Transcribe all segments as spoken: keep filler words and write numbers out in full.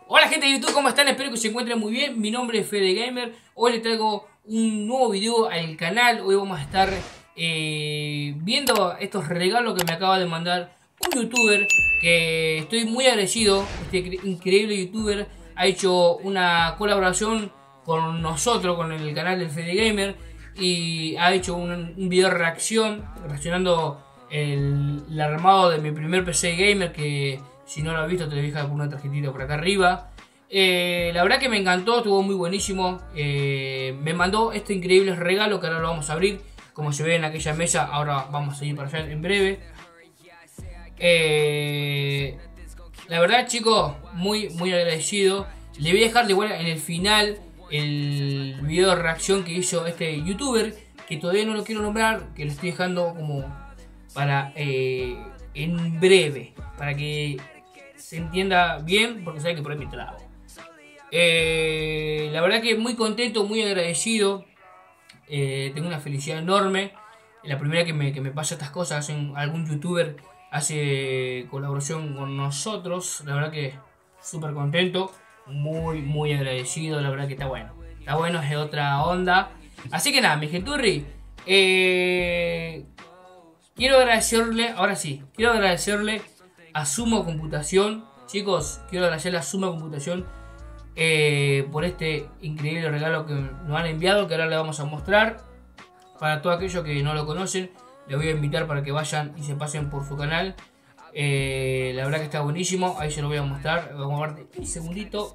Hola gente de YouTube, ¿cómo están? Espero que se encuentren muy bien. Mi nombre es Fede Gamer. Hoy les traigo un nuevo video al canal. Hoy vamos a estar eh, viendo estos regalos que me acaba de mandar un youtuber que estoy muy agradecido. Este increíble youtuber ha hecho una colaboración con nosotros, con el canal del Fede Gamer, y ha hecho un, un video de reacción reaccionando el, el armado de mi primer P C Gamer, que si no lo has visto te lo voy a dejar por una tarjetita por acá arriba. Eh, la verdad que me encantó, estuvo muy buenísimo. Eh, me mandó este increíble regalo que ahora lo vamos a abrir. Como se ve en aquella mesa, ahora vamos a ir para allá en breve. Eh, la verdad, chicos, muy, muy agradecido. Le voy a dejar de igual en el final el video de reacción que hizo este youtuber, que todavía no lo quiero nombrar, que lo estoy dejando como para eh, en breve, para que se entienda bien, porque sabe que por ahí me trago. Eh, la verdad que muy contento, muy agradecido. Eh, tengo una felicidad enorme. La primera que me, que me pasa estas cosas, hacen, algún youtuber hace colaboración con nosotros. La verdad que súper contento, muy, muy agradecido. La verdad que está bueno, está bueno, es de otra onda. Así que nada, mi genturri, eh, quiero agradecerle, ahora sí, quiero agradecerle a Sumo Computación. Chicos, quiero agradecerle a Sumo Computación eh, por este increíble regalo que nos han enviado, que ahora le vamos a mostrar. Para todos aquellos que no lo conocen, les voy a invitar para que vayan y se pasen por su canal. Eh, la verdad que está buenísimo, ahí se lo voy a mostrar. Vamos a ver un segundito.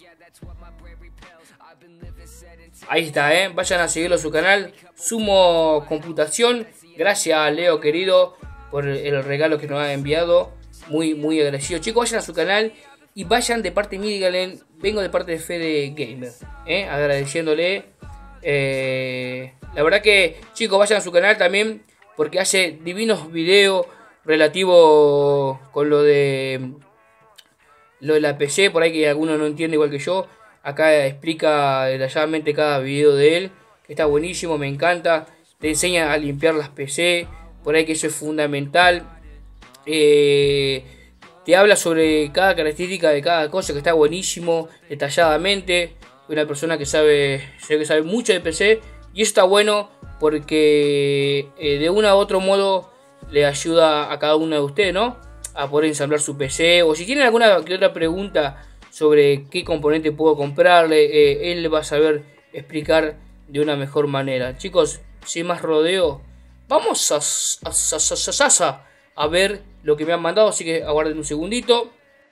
Ahí está, eh. Vayan a seguirlo a su canal, Sumo Computación. Gracias, Leo querido, por el regalo que nos ha enviado. Muy, muy agradecido. Chicos, vayan a su canal y vayan de parte mía y díganle, vengo de parte de Fede Gamer, ¿eh? Agradeciéndole. Eh, la verdad que, chicos, vayan a su canal también, porque hace divinos videos relativos con lo de lo de la P C, por ahí que alguno no entiende igual que yo. Acá explica detalladamente cada video de él, que está buenísimo, me encanta. Te enseña a limpiar las P C, por ahí que eso es fundamental. Eh, te habla sobre cada característica de cada cosa, que está buenísimo, detalladamente. Una persona que sabe, que sabe mucho de P C, y eso está bueno porque eh, de una u otro modo le ayuda a cada uno de ustedes, ¿no? A poder ensamblar su P C, o si tienen alguna que otra pregunta sobre qué componente puedo comprarle, eh, él le va a saber explicar de una mejor manera. Chicos, sin más rodeo, vamos a, a, a, a, a ver lo que me han mandado, así que aguarden un segundito.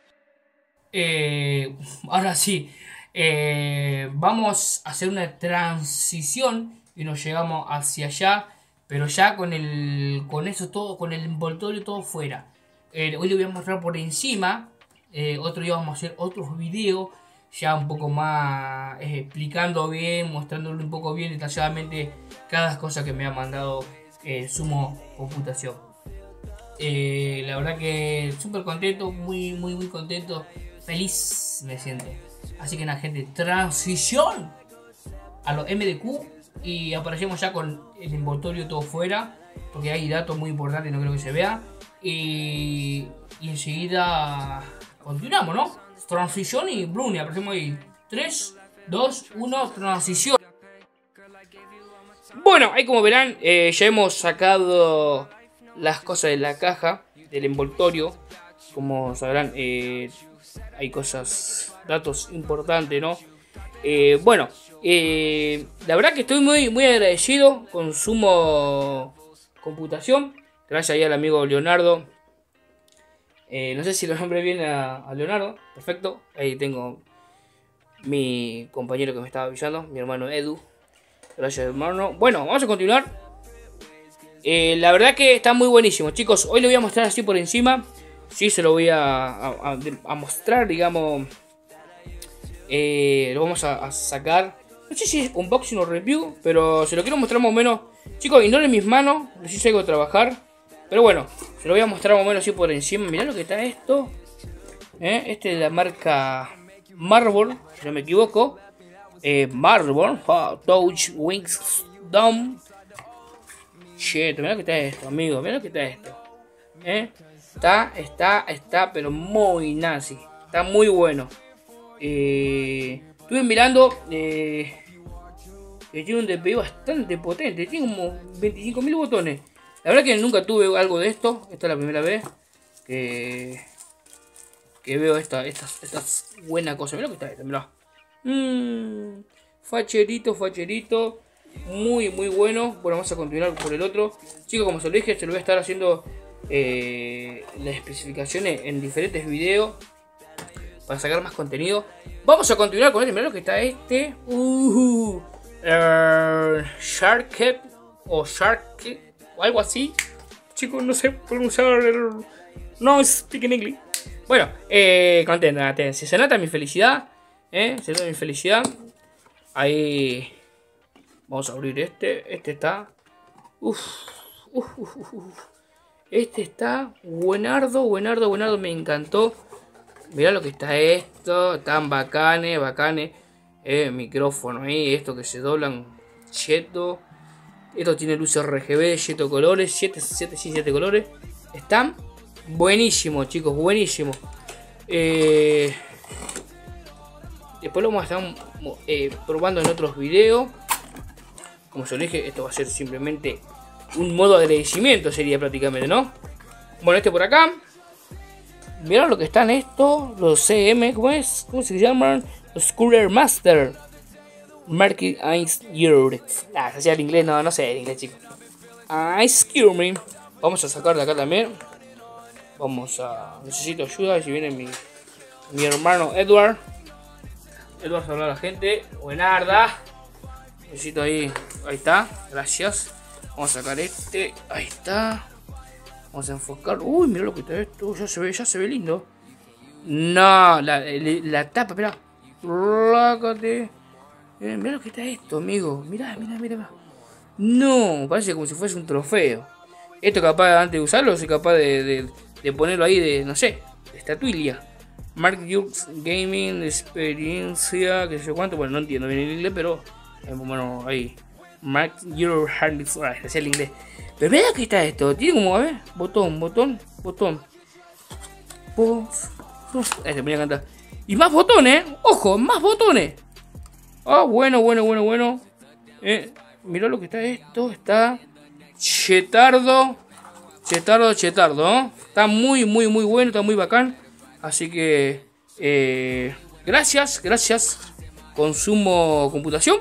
Eh, ahora sí, eh, vamos a hacer una transición y nos llegamos hacia allá, pero ya con el con eso todo, con el envoltorio todo fuera. Eh, hoy le voy a mostrar por encima. Eh, otro día vamos a hacer otros videos ya un poco más eh, explicando bien, mostrándole un poco bien detalladamente cada cosa que me ha mandado eh, Sumo Computación. Eh, la verdad que súper contento, muy muy muy contento, feliz me siento. Así que nada, gente, transición a los M D Q y aparecemos ya con el envoltorio todo fuera, porque hay datos muy importantes, no creo que se vea. Y, y enseguida continuamos, ¿no? Transición y Bruni, aparecemos ahí. tres, dos, uno, transición. Bueno, ahí como verán, eh, ya hemos sacado las cosas de la caja, del envoltorio. Como sabrán, eh, hay cosas, datos importantes, ¿no? Eh, bueno, eh, la verdad que estoy muy, muy agradecido con Sumo Computación. Gracias ahí al amigo Leonardo. Eh, no sé si lo nombré bien a, a Leonardo. Perfecto. Ahí tengo mi compañero que me estaba avisando, mi hermano Edu. Gracias, hermano. Bueno, vamos a continuar. Eh, la verdad que está muy buenísimo, chicos. Hoy lo voy a mostrar así por encima. Sí, se lo voy a, a, a mostrar, digamos. Eh, lo vamos a, a sacar. No sé si es unboxing o review, pero se lo quiero mostrar más o menos. Chicos, ignoren mis manos, recién salgo de trabajar. Pero bueno, se lo voy a mostrar más o menos así por encima. Mirá lo que está esto. ¿Eh? Este es de la marca Marble, si no me equivoco. Eh, Marble, oh, Touch Wings Dome. Shit, mirá lo que está esto, amigo. Mirá lo que está esto. ¿Eh? Está, está, está, pero muy nazi. Está muy bueno. Eh, estuve mirando. Eh, que tiene un D P I bastante potente. Tiene como veinticinco mil botones. La verdad que nunca tuve algo de esto. Esta es la primera vez que, que veo esta, esta, esta buena cosa. Mirá lo que está esto, mirá. Mmm, facherito, facherito. Muy, muy bueno. Bueno, vamos a continuar por el otro. Chicos, como se lo dije, se lo voy a estar haciendo eh, las especificaciones en diferentes videos para sacar más contenido. Vamos a continuar con este. Mirá lo que está este. Uh, uh, Shark o Shark o algo así. Chicos, no sé pronunciar el... No speak in English. Bueno, eh, contenta, si se nota mi felicidad, eh, se nota mi felicidad. Ahí vamos a abrir este. Este está. Uf, uf, uf, uf. Este está buenardo, buenardo, buenardo. Me encantó. Mirá lo que está esto. Tan bacanes, bacanes. Eh, micrófono ahí. Esto que se doblan. Cheto. Esto tiene luces R G B, siete colores, siete, siete, siete colores. Están buenísimos, chicos, buenísimos. Eh, después lo vamos a estar eh, probando en otros videos. Como se lo dije, esto va a ser simplemente un modo de agradecimiento, sería prácticamente, ¿no? Bueno, este por acá. Mirá lo que están estos, los C M, ¿cómo es? ¿Cómo se llaman? Los Cooler Master. Market Ice Europe. Ah, se hacía el inglés, no, no sé el inglés, chicos. Ice Cure. Vamos a sacar de acá también. Vamos a. Necesito ayuda. Si viene mi, mi hermano Edward. Edward, saludar a la gente. Buenarda. Necesito ahí. Ahí está. Gracias. Vamos a sacar este. Ahí está. Vamos a enfocar. Uy, mira lo que está esto. Ya se ve, ya se ve lindo. No, la, la, la tapa, espera. Rácate. Eh, mira lo que está esto, amigo. Mirá, mirá, mirá. No, parece como si fuese un trofeo. Esto capaz, antes de usarlo, soy capaz de, de, de ponerlo ahí de, no sé, de estatuilla. Mark Hughes Gaming Experiencia, que sé yo cuánto. Bueno, no entiendo bien el inglés, pero eh, bueno, ahí. Mark Your Hardly ah, decía el inglés. Pero mira que está esto. Tiene como, a ver, botón, botón, botón. Este, voy a cantar. Y más botones, ojo, más botones. Ah, bueno, bueno, bueno, bueno. Eh, mirá lo que está esto. Está chetardo. Chetardo, chetardo, ¿no? Está muy, muy, muy bueno. Está muy bacán. Así que eh, gracias, gracias. Consumo computación.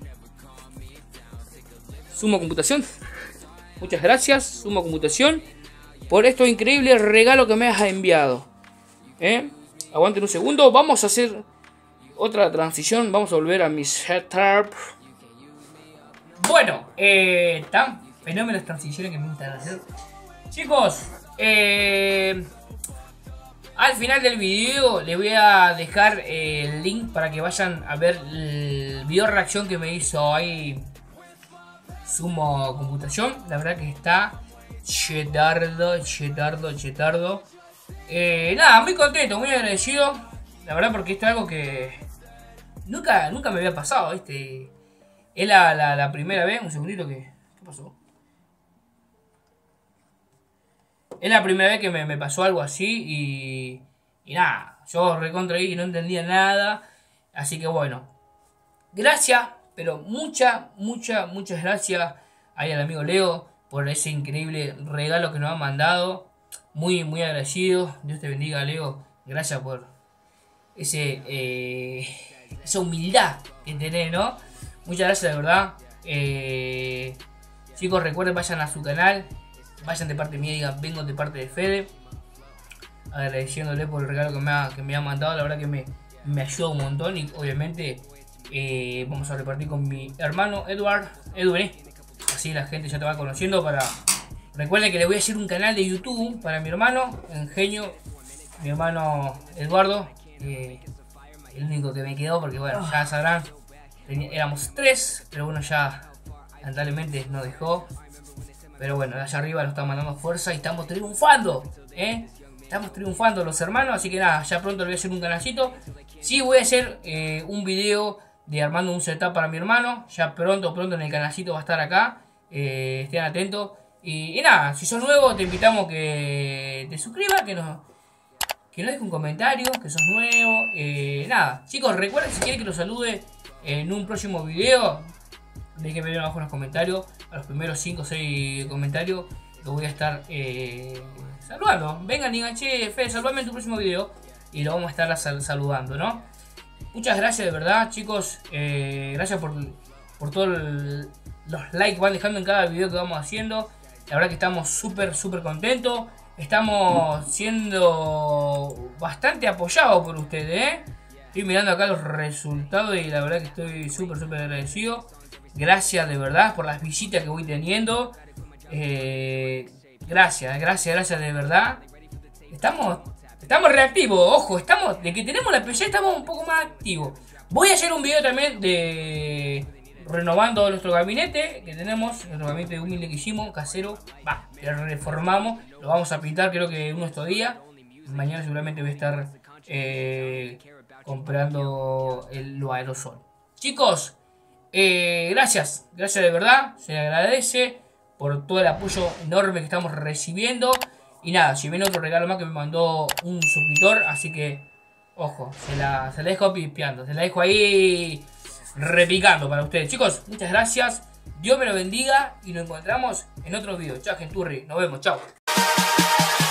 Sumo computación. Muchas gracias, Sumo computación, por estos increíbles regalos que me has enviado. ¿Eh? Aguanten un segundo. Vamos a hacer otra transición. Vamos a volver a mi setup. Bueno, eh, tan fenómenos transiciones que me gustan hacer. Chicos, eh, al final del video les voy a dejar eh, el link para que vayan a ver el video reacción que me hizo ahí Sumo computación. La verdad que está chetardo, chetardo, chetardo. Eh, nada, muy contento, muy agradecido. La verdad, porque esto es algo que nunca, nunca me había pasado, ¿viste? Es la, la, la primera vez. Un segundito que. ¿Qué pasó? Es la primera vez que me, me pasó algo así. Y. Y nada. Yo recontra ahí y no entendía nada. Así que bueno. Gracias. Pero muchas, muchas, muchas gracias ahí al amigo Leo por ese increíble regalo que nos ha mandado. Muy, muy agradecido. Dios te bendiga, Leo. Gracias por ese eh, esa humildad que tenés, ¿no? Muchas gracias, de verdad. Eh, chicos, recuerden, vayan a su canal. Vayan de parte mía y digan, vengo de parte de Fede. Agradeciéndole por el regalo que me ha, que me ha mandado. La verdad que me, me ayuda un montón. Y obviamente eh, vamos a repartir con mi hermano Edward. Edu, vení. Así la gente ya te va conociendo. Para Recuerden que le voy a hacer un canal de YouTube para mi hermano, Ingenio. Mi hermano Eduardo. Eh, el único que me quedó, porque bueno, ya sabrán. Éramos tres, pero bueno, ya lamentablemente nos dejó. Pero bueno, de allá arriba nos está mandando fuerza y estamos triunfando, ¿eh? Estamos triunfando los hermanos, así que nada, ya pronto le voy a hacer un canalcito. Sí, voy a hacer eh, un video de armando un setup para mi hermano. Ya pronto, pronto en el canalcito va a estar acá. Eh, estén atentos. Y, y nada, si sos nuevo te invitamos que te suscribas, que nos, que nos deje un comentario, que sos nuevo. Eh, nada, chicos, recuerden si quieren que los salude en un próximo video, déjenme abajo en los comentarios. A los primeros cinco o seis comentarios los voy a estar eh, saludando. Vengan, digan, che, Fede, saludame en tu próximo video. Y lo vamos a estar sal saludando, ¿no? Muchas gracias de verdad, chicos. Eh, gracias por, por todos los likes que van dejando en cada video que vamos haciendo. La verdad que estamos súper, súper contentos. Estamos siendo bastante apoyados por ustedes, ¿eh? Estoy mirando acá los resultados y la verdad que estoy súper, súper agradecido. Gracias de verdad por las visitas que voy teniendo. Eh, gracias, gracias, gracias de verdad. Estamos... Estamos reactivos, ojo, estamos, de que tenemos la P C estamos un poco más activos. Voy a hacer un video también de renovando nuestro gabinete que tenemos, nuestro gabinete humilde que hicimos, casero, va, que reformamos, lo vamos a pintar creo que uno de estos días. Mañana seguramente voy a estar eh, comprando el lo aerosol. Chicos, eh, gracias, gracias de verdad, se agradece por todo el apoyo enorme que estamos recibiendo. Y nada, si viene otro regalo más que me mandó un suscriptor, así que, ojo, se la, se la dejo pipiando, se la dejo ahí repicando para ustedes. Chicos, muchas gracias, Dios me lo bendiga y nos encontramos en otro video. Chao, genturri, nos vemos, chao.